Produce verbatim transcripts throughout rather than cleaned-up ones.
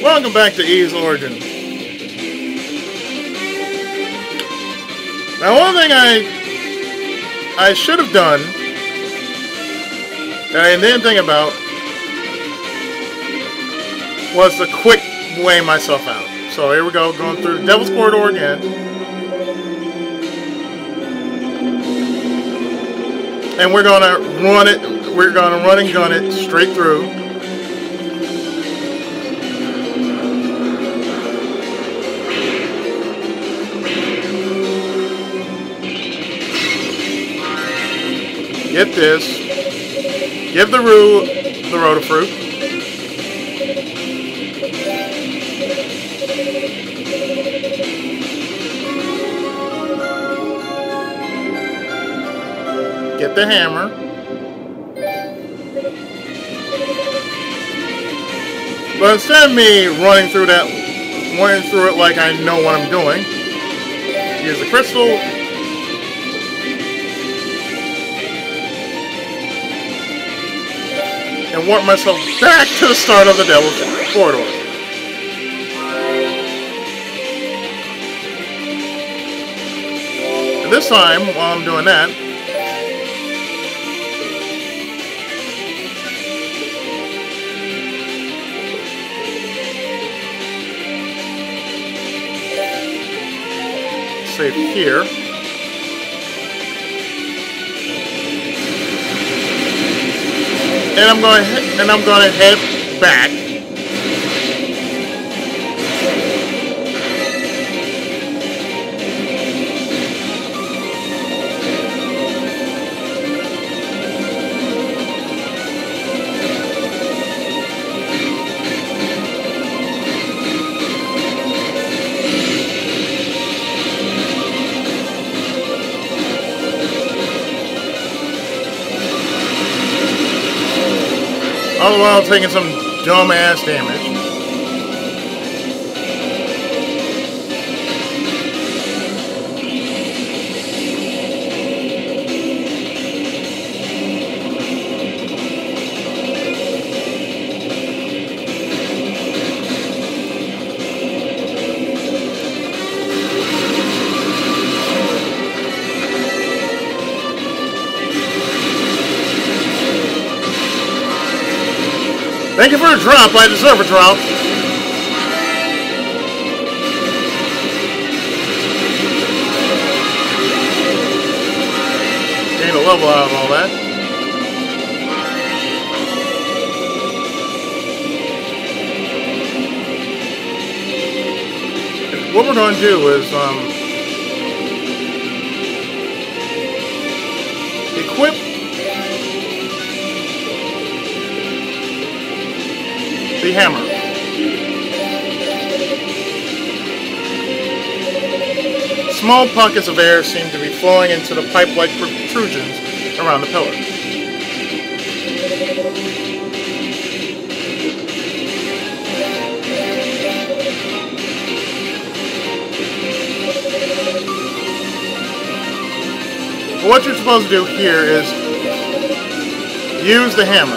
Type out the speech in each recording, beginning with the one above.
Welcome back to Eve's Origin. Now, one thing I I should have done that I didn't think about was to quick weigh myself out. So here we go, going through the Devil's Corridor again. And we're gonna run it, we're gonna run and gun it straight through. Get this. Give the Roo the Rotafruit. Get the hammer. But instead of me running through that, running through it like I know what I'm doing, use the crystal. And warp myself back to the start of the Devil's Corridor. And this time, while I'm doing that, save here. And I'm going to and I'm going to head back. All the while taking some dumbass damage. Thank you for a drop. I deserve a drop. Gain a level out of all that. What we're going to do is um, equip the hammer. Small pockets of air seem to be flowing into the pipe-like protrusions around the pillar. What you're supposed to do here is use the hammer.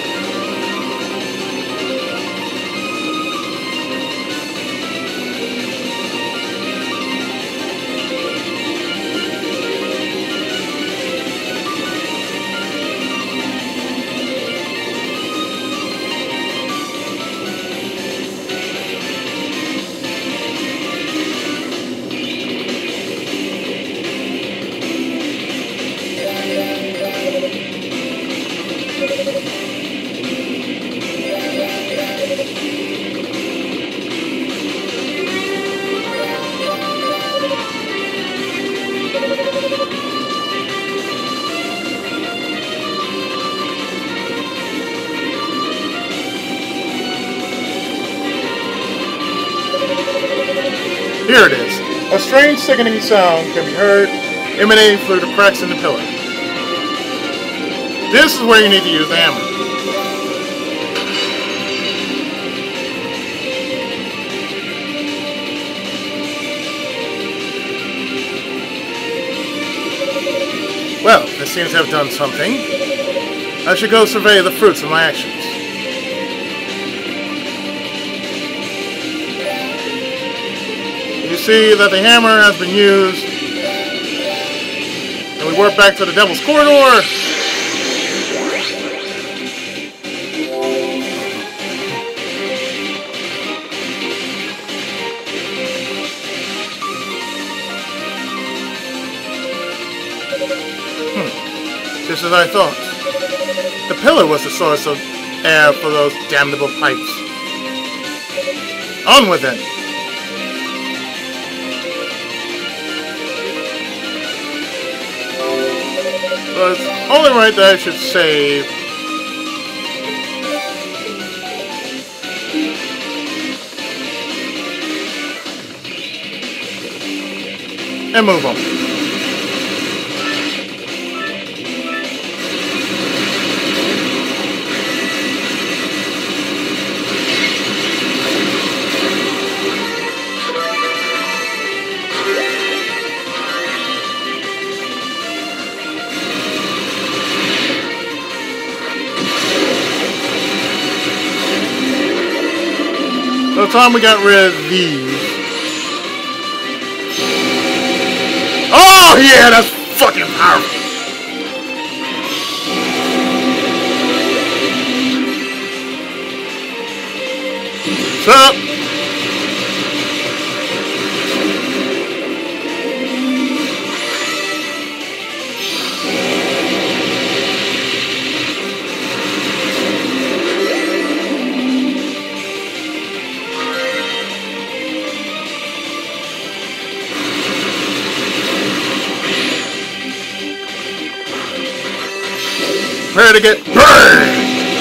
Here it is. A strange, sickening sound can be heard emanating through the cracks in the pillar. This is where you need to use the hammer. Well, this seems to have done something. I should go survey the fruits of my actions. see that the hammer has been used. And we warp back to the Devil's Corridor. Hmm. Just as I thought. The pillar was the source of air for those damnable pipes. On with it. So it's only right that I should save. And move on. By the time we got rid of these. Oh yeah, that's fucking powerful. What's up? Prepare to get burned!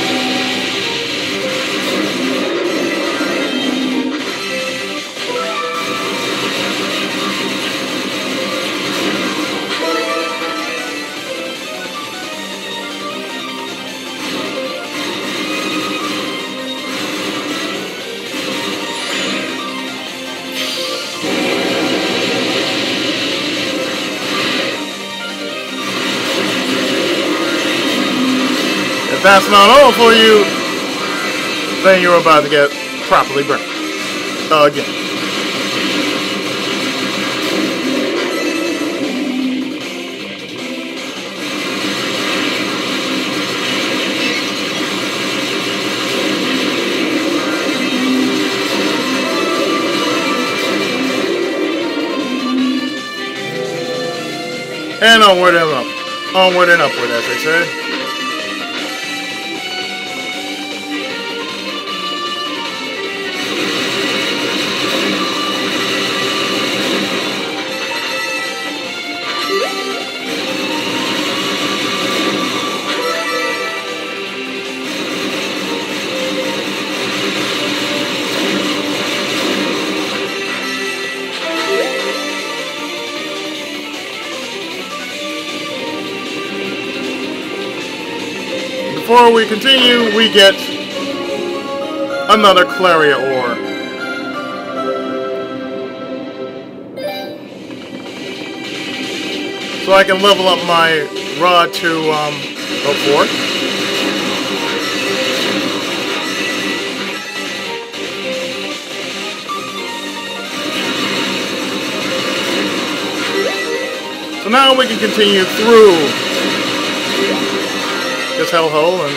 If that's not all for you, then you're about to get properly burned. Again. And onward and up. Onward and upward, as they say. Before we continue, we get another Claria ore. So I can level up my rod to um, oh, four. So now we can continue through this hellhole and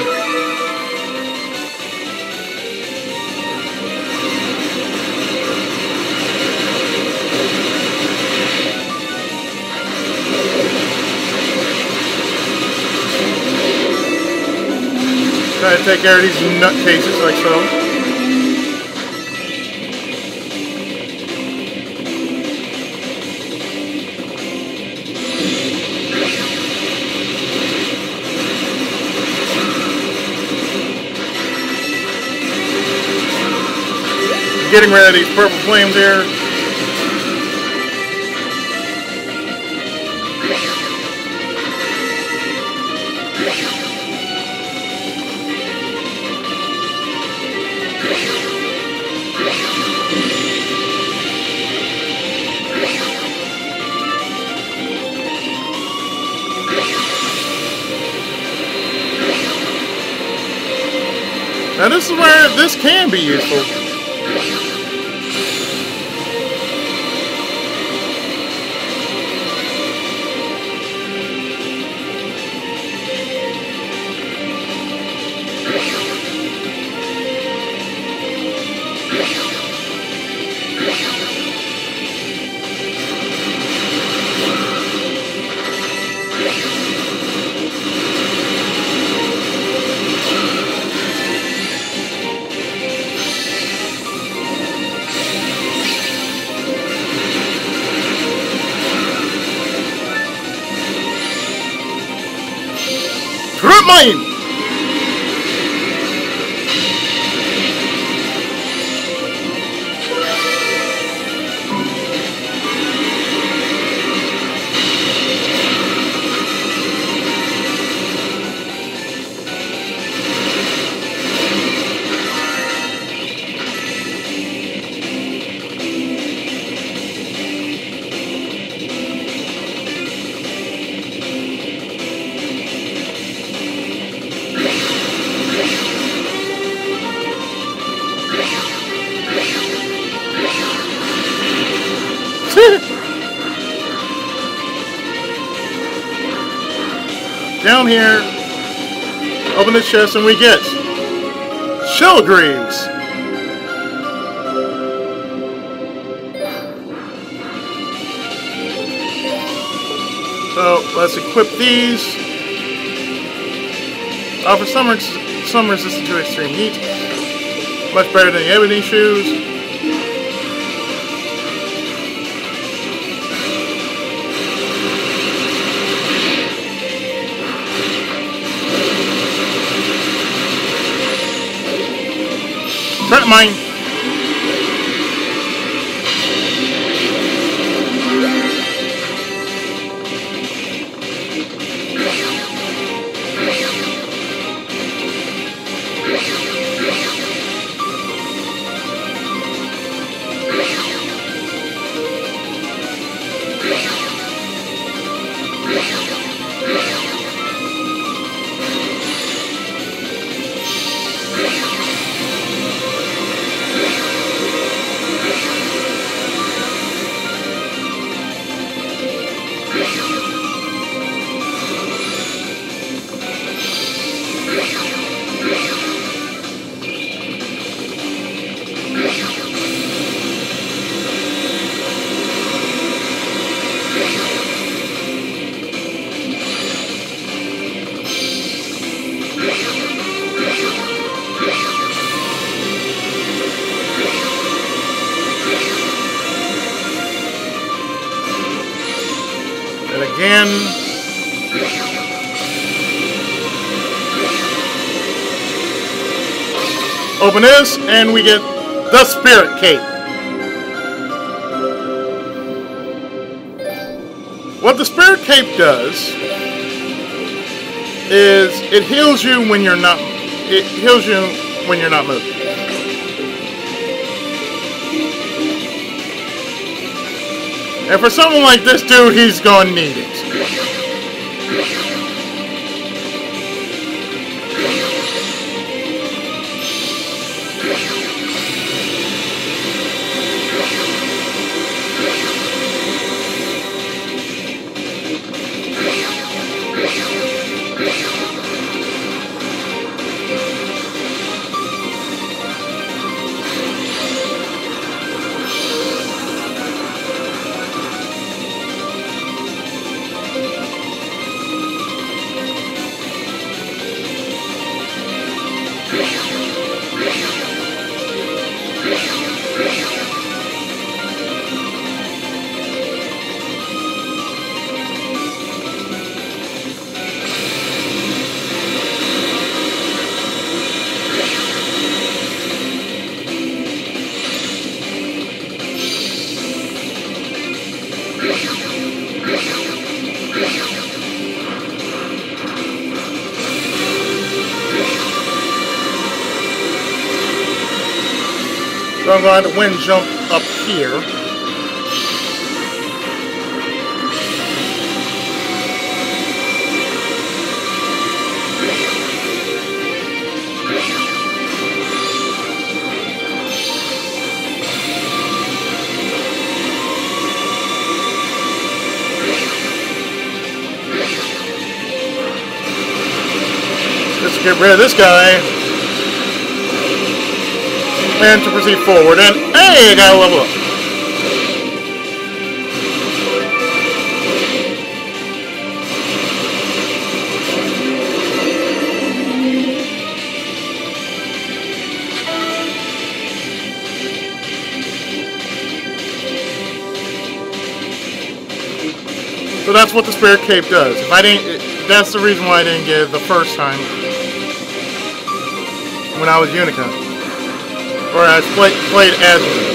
try to take care of these nutcases like so. Getting rid of these purple flames here. Now this is where this can be useful. mine! Down here, open the chest, and we get shell greaves. So let's equip these. Offer some, res some resistance to extreme heat. Much better than the ebony shoes. Not mine. And again, open this, and we get the Spirit Cape. What the Spirit Cape does is it heals you when you're not. It heals you when you're not moving. And for someone like this dude, he's gonna need it. So I'm going to wind jump up here. Let's get rid of this guy. And to proceed forward, and hey, I got a level up. So that's what the Spirit Cape does. If I didn't, that's the reason why I didn't get it the first time when I was Unica, or I play, played as Unica.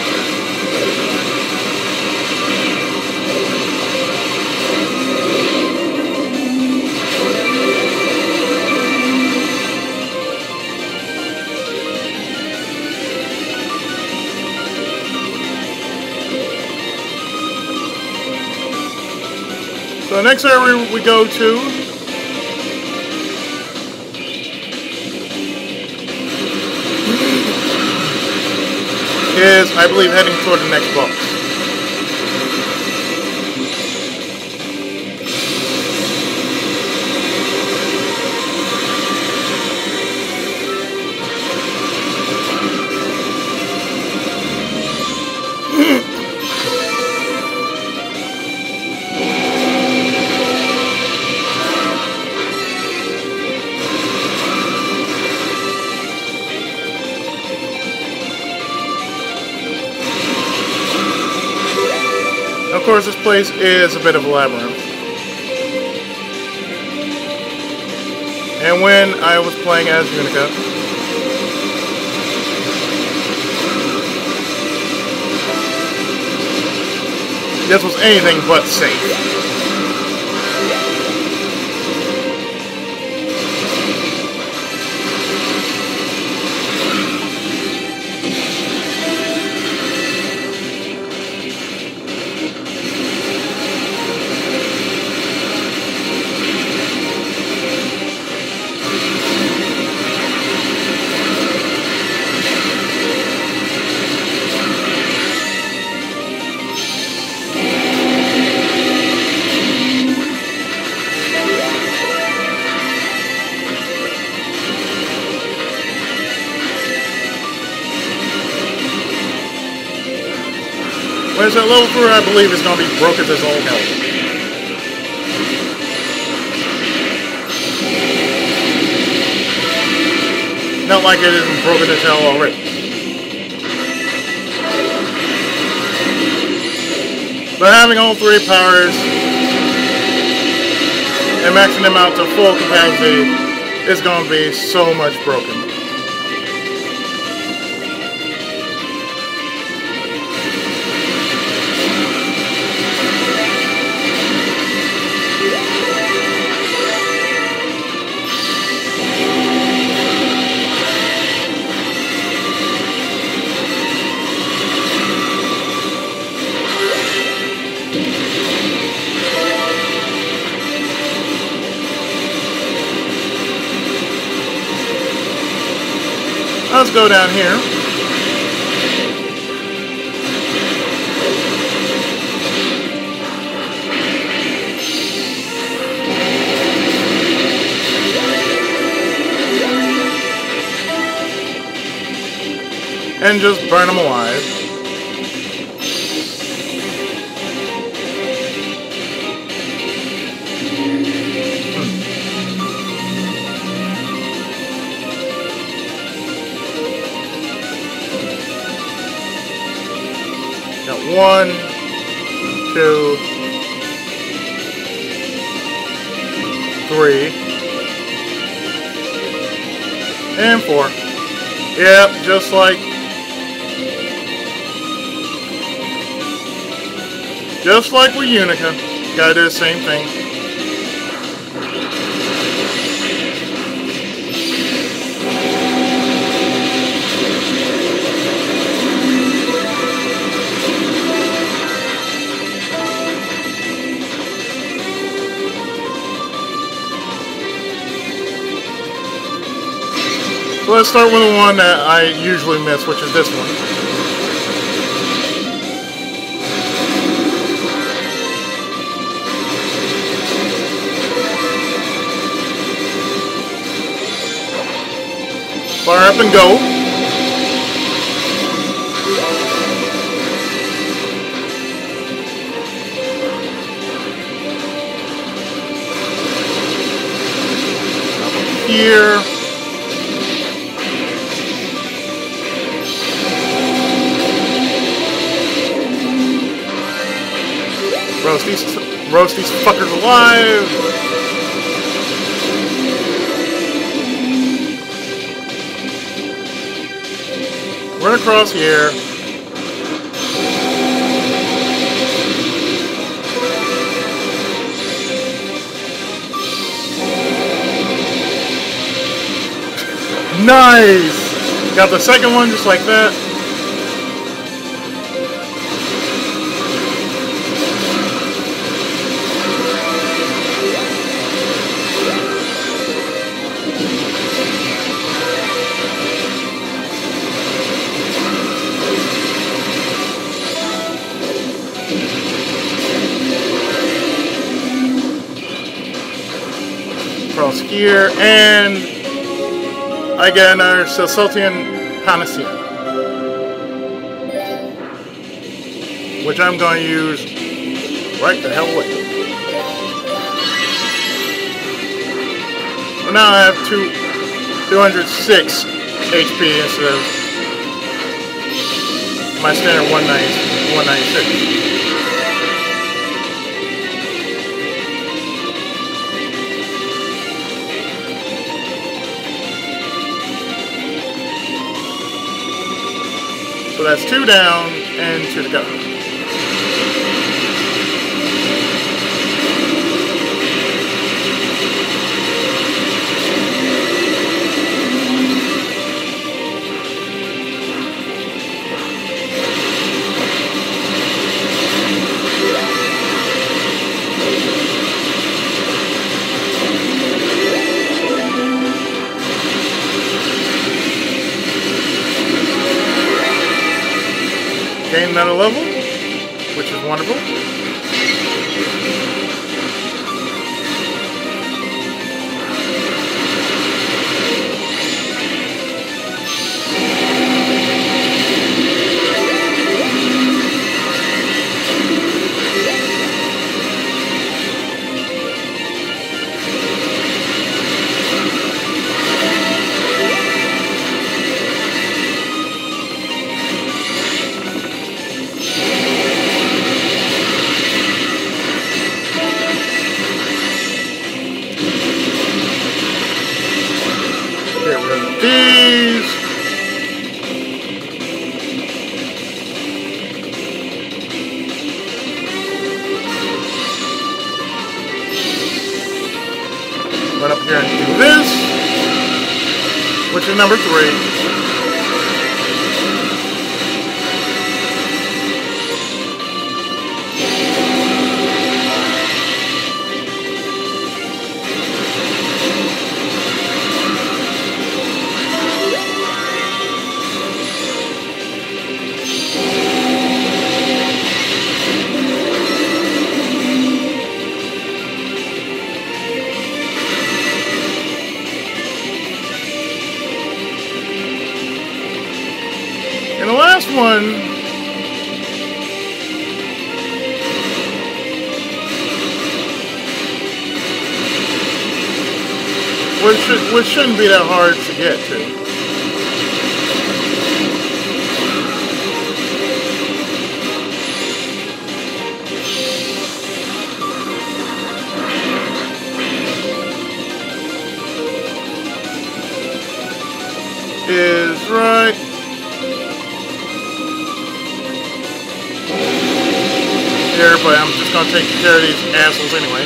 So the next area we go to is, I believe, heading toward the next box. Of course, this place is a bit of a labyrinth. And when I was playing as Unica, this was anything but safe. Whereas that level through, I believe, is going to be broken as all hell. Not like it isn't broken as hell already. But having all three powers and maxing them out to full capacity is going to be so much broken. Let's go down here. And just burn them alive. One, two, three, and four. Yep, just like, just like with Unica. Gotta do the same thing. So let's start with the one that I usually miss, which is this one. Fire up and go. Here. Bros, these, Roast these fuckers alive. Run across here. Nice! Got the second one just like that. Across here, and I get another Celceltian Panacea, which I'm going to use right the hell away. So now I have two, two hundred six H P instead of my standard one ninety-six. So that's two down and two to go. Gain another level, which is wonderful. These. Run up here and do this, which is number three. And the last one, which, should, which shouldn't be that hard to get to. Is right here, but I'm just gonna take care of these assholes anyway.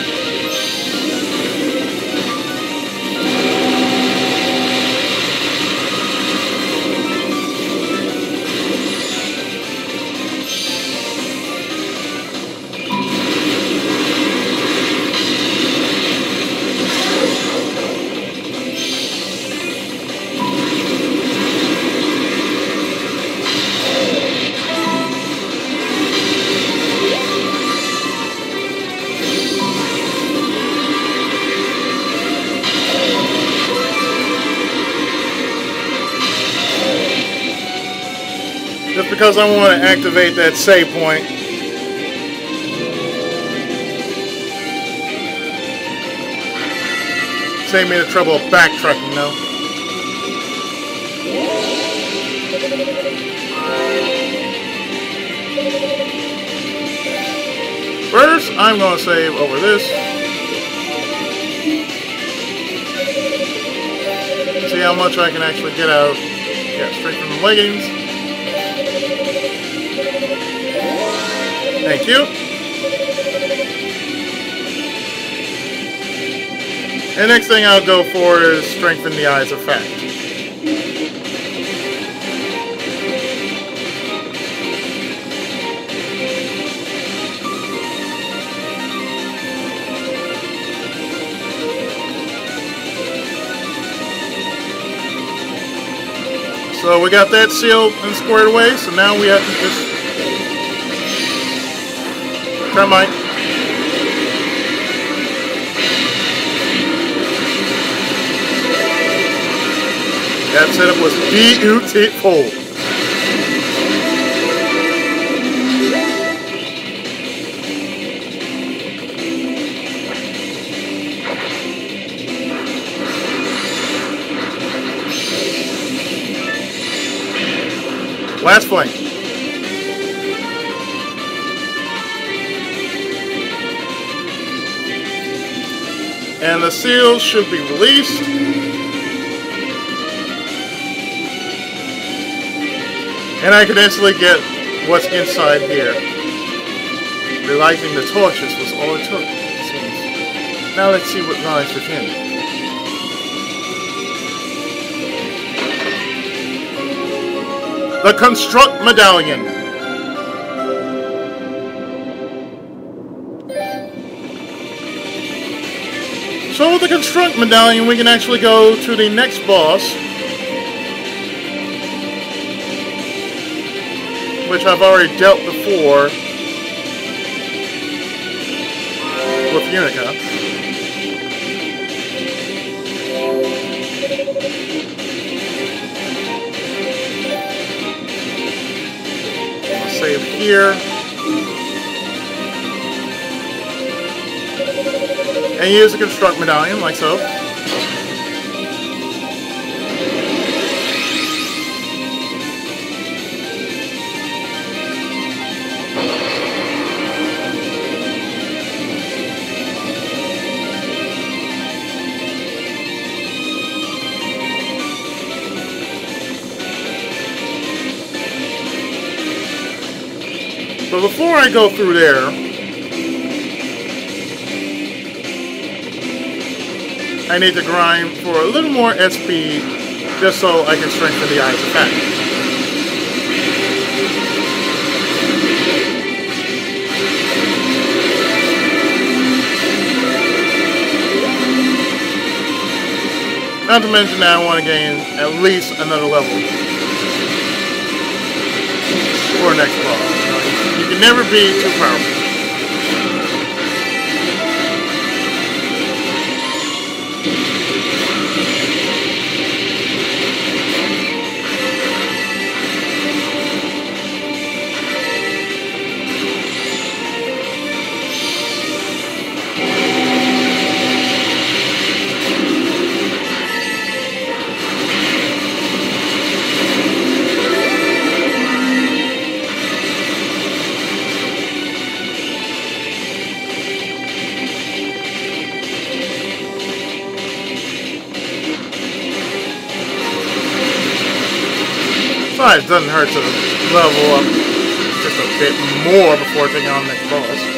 Just because I want to activate that save point. Save me the trouble of backtracking, though. First, I I'm going to save over this. See how much I can actually get out of, yeah, straight from the leggings. Thank you. And next thing I'll go for is strengthen the eyes of fact. So we got that sealed and squared away, so now we have to just... Termite. That setup was beautiful. Last flank. And the seals should be released. And I can instantly get what's inside here. Relighting the torches was all it took, it seems. Now let's see what lies within. The Construct Medallion. So with the Construct Medallion, we can actually go to the next boss, which I've already dealt before with Unica. Save here. And use the Construct Medallion, like so. But before I go through there, I need to grind for a little more S P just so I can strengthen the eyes of fact. Not to mention that I want to gain at least another level for next boss. You can never be too powerful. It doesn't hurt to level up just a bit more before taking on the next boss.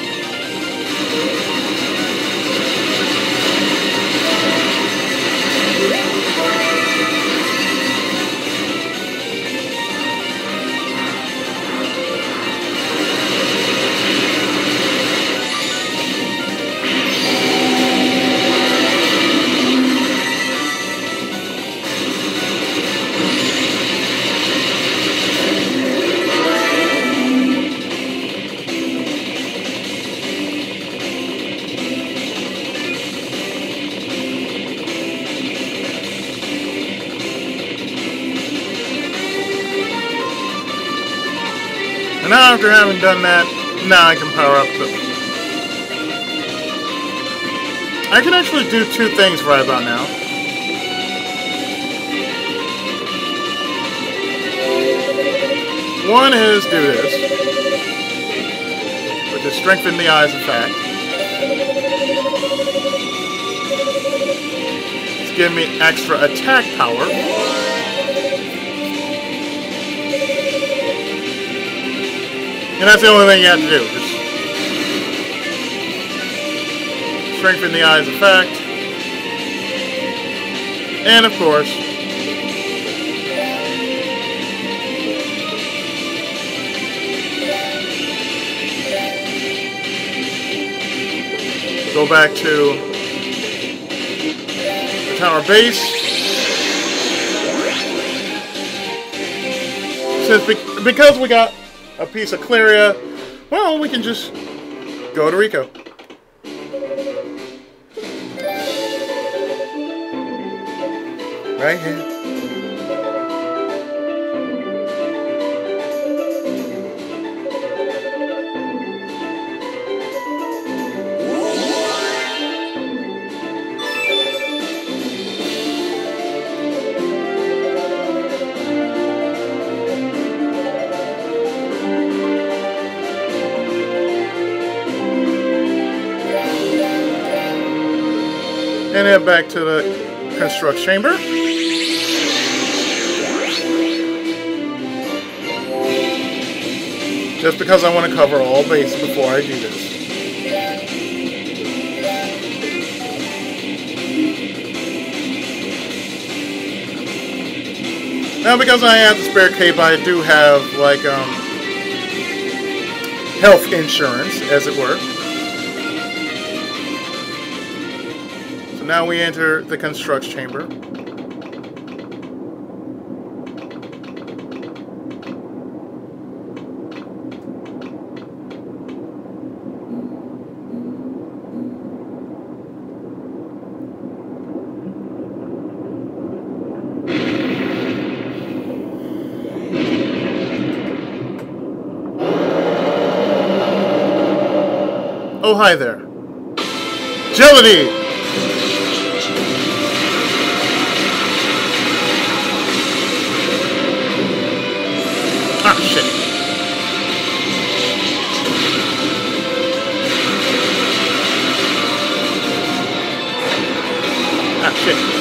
Now after having done that, now I can power up the... I can actually do two things right about now. One is do this, which is strengthen the eyes of fact. It's giving me extra attack power. And that's the only thing you have to do. Just strengthen the eyes of fact. And of course, go back to the tower base. Since be because we got a piece of Cleria, well, we can just go to Rico. Right here. And head back to the construct chamber. Just because I want to cover all bases before I do this. Now, because I have the spare cape, I do have, like, um, health insurance, as it were. So now we enter the construct chamber. Oh, hi there. Agility! Ah, shit. Ah, shit.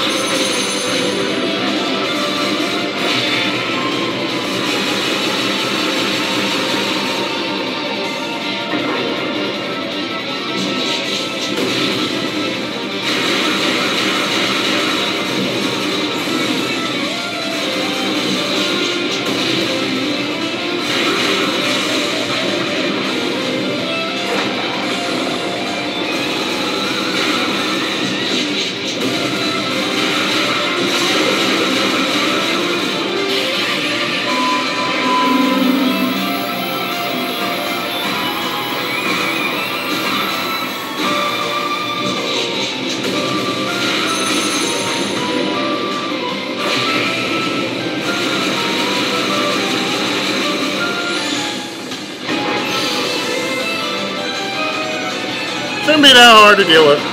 Shouldn't be that hard to deal with.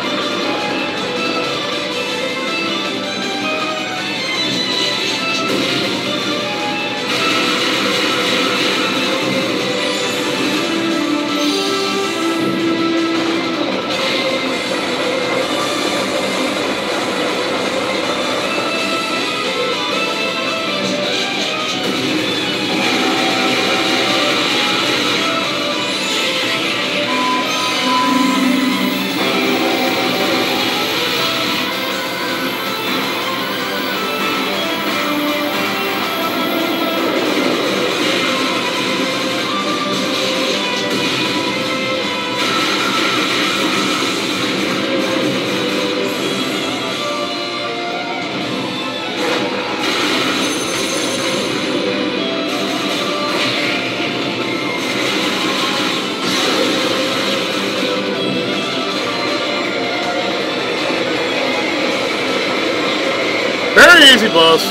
Very easy, boss.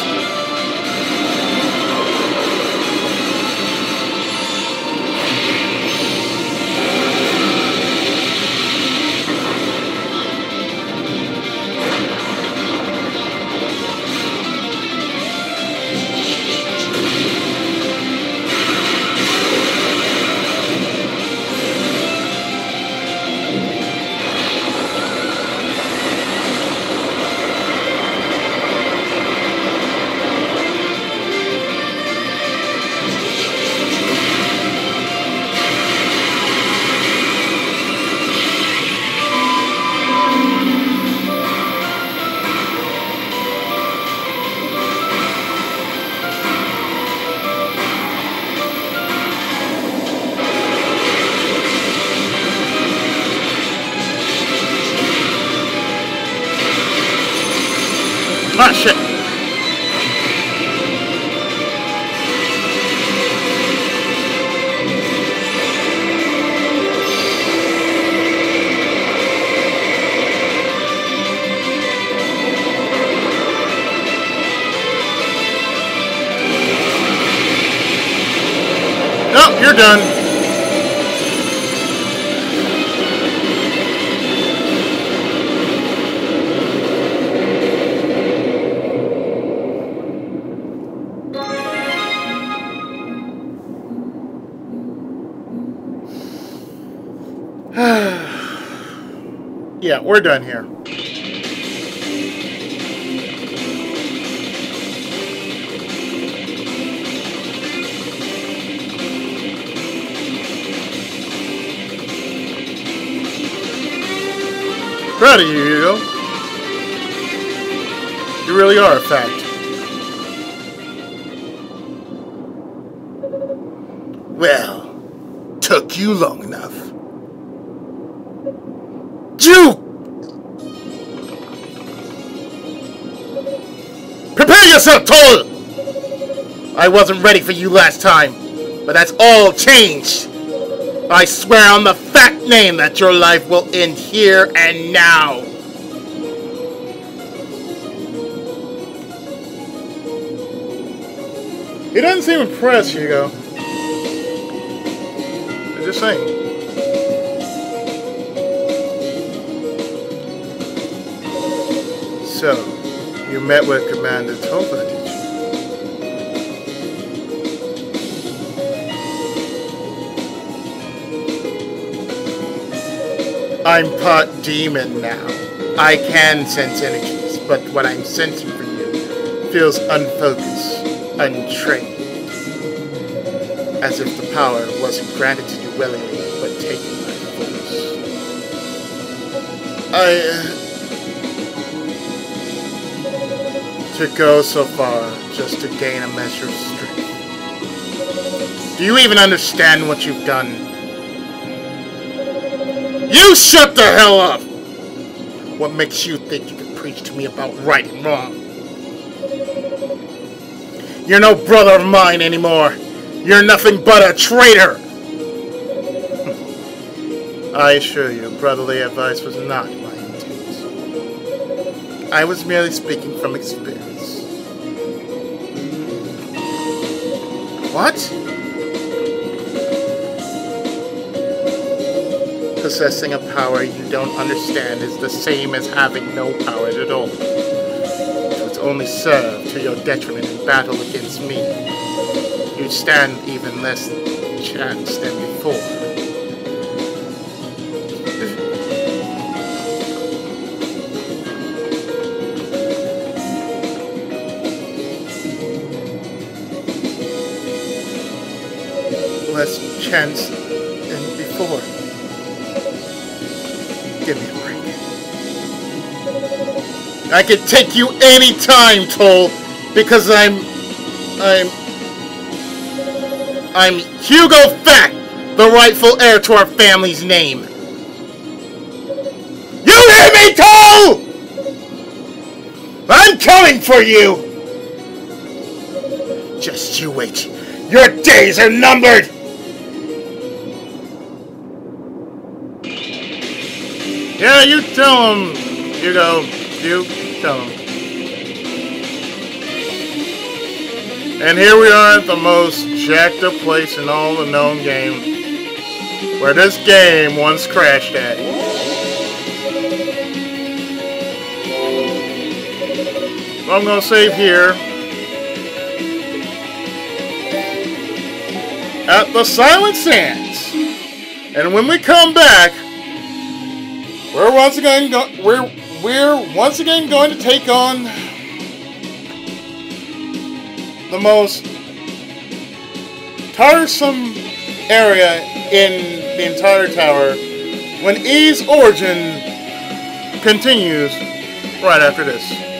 You're done. Yeah, we're done here. Proud of you, Hugo. You really are a fact. Well, took you long enough. You! Prepare yourself, Toal! I wasn't ready for you last time, but that's all changed. I swear on the fact name that your life will end here and now. He doesn't seem impressed, Hugo. I'm just saying. So, you met with Commander Toal, did you? I'm part demon now. I can sense energies, but what I'm sensing from you feels unfocused, untrained. As if the power wasn't granted to you willingly, but taken by force. I... Uh, to go so far just to gain a measure of strength. Do you even understand what you've done? You shut the hell up! What makes you think you can preach to me about right and wrong? You're no brother of mine anymore. You're nothing but a traitor! I assure you, brotherly advice was not my intent. I was merely speaking from experience. What? Possessing a power you don't understand is the same as having no power at all. It would only serve to your detriment in battle against me. You'd stand even less chance than before. Less chance than before. Give me a break. I can take you any time, Toal, because I'm... I'm... I'm Hugo Fact, the rightful heir to our family's name. You hear me, Toal? I'm coming for you! Just you wait. Your days are numbered! Yeah, you tell him, Hugo. You tell him. And here we are at the most jacked up place in all the known game, where this game once crashed at. So I'm gonna save here at the Silent Sands, and when we come back, we're once again go we're we're once again going to take on the most tiresome area in the entire tower when E's origin continues right after this.